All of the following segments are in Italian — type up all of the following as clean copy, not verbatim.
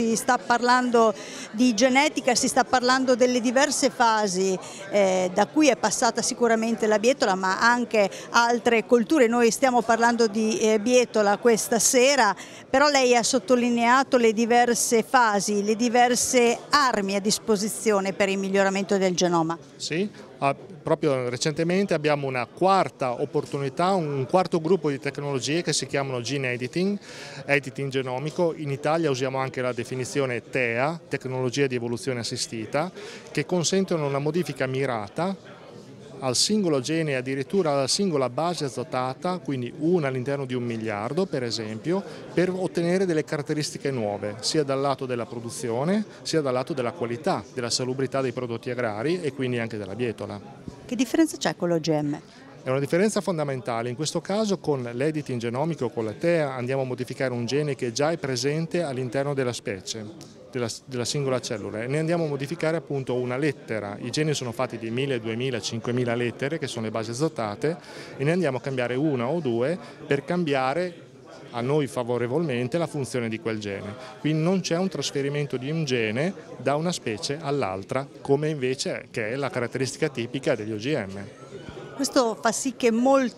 Si sta parlando di genetica, si sta parlando delle diverse fasi da cui è passata sicuramente la bietola, ma anche altre colture. Noi stiamo parlando di bietola questa sera, però lei ha sottolineato le diverse fasi, le diverse armi a disposizione per il miglioramento del genoma. Sì, proprio recentemente abbiamo una quarta opportunità, un quarto gruppo di tecnologie che si chiamano gene editing, editing genomico. In Italia usiamo anche la definizione TEA, tecnologia di evoluzione assistita, che consentono una modifica mirata al singolo gene e addirittura alla singola base azotata, quindi una all'interno di 1 miliardo per esempio, per ottenere delle caratteristiche nuove, sia dal lato della produzione, sia dal lato della qualità, della salubrità dei prodotti agrari e quindi anche della bietola. Che differenza c'è con l'OGM? È una differenza fondamentale, in questo caso con l'editing genomico, con la TEA, andiamo a modificare un gene che già è presente all'interno della specie, della singola cellula, e ne andiamo a modificare appunto una lettera. I geni sono fatti di 1000, 2000, 5000 lettere che sono le basi azotate e ne andiamo a cambiare una o due per cambiare a noi favorevolmente la funzione di quel gene. Quindi non c'è un trasferimento di un gene da una specie all'altra, come invece che è la caratteristica tipica degli OGM. Questo fa sì che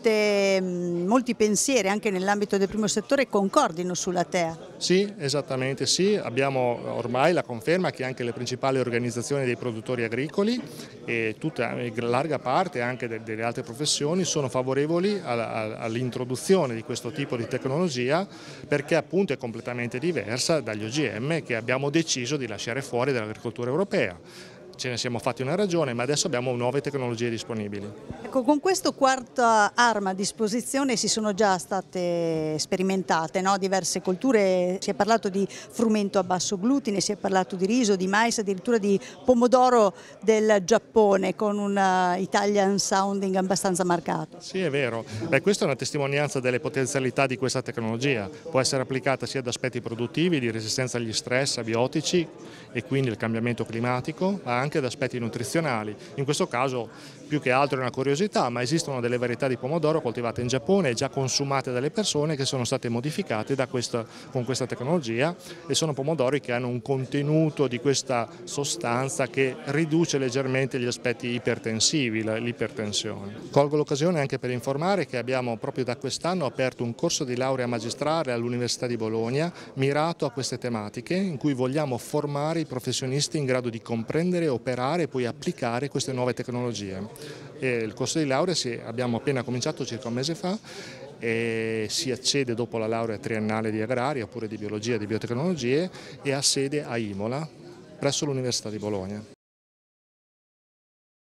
molti pensieri anche nell'ambito del primo settore concordino sulla TEA. Sì, esattamente sì, abbiamo ormai la conferma che anche le principali organizzazioni dei produttori agricoli e tutta larga parte anche delle altre professioni sono favorevoli all'introduzione di questo tipo di tecnologia, perché appunto è completamente diversa dagli OGM che abbiamo deciso di lasciare fuori dall'agricoltura europea. Ce ne siamo fatti una ragione, ma adesso abbiamo nuove tecnologie disponibili. Ecco, con questo quarta arma a disposizione si sono già state sperimentate, no? Diverse colture, si è parlato di frumento a basso glutine, si è parlato di riso, di mais, addirittura di pomodoro del Giappone con un Italian sounding abbastanza marcato. Sì, è vero. Questa è una testimonianza delle potenzialità di questa tecnologia. Può essere applicata sia ad aspetti produttivi, di resistenza agli stress abiotici e quindi il cambiamento climatico, ma anche ad aspetti nutrizionali. In questo caso più che altro è una curiosità, ma esistono delle varietà di pomodoro coltivate in Giappone e già consumate dalle persone che sono state modificate con questa tecnologia, e sono pomodori che hanno un contenuto di questa sostanza che riduce leggermente gli aspetti ipertensivi, l'ipertensione. Colgo l'occasione anche per informare che abbiamo proprio da quest'anno aperto un corso di laurea magistrale all'Università di Bologna mirato a queste tematiche, in cui vogliamo formare i professionisti in grado di comprendere, operare e poi applicare queste nuove tecnologie. Il corso di laurea abbiamo appena cominciato circa un mese fa e si accede dopo la laurea triennale di agraria oppure di biologia e di biotecnologie, e ha sede a Imola presso l'Università di Bologna.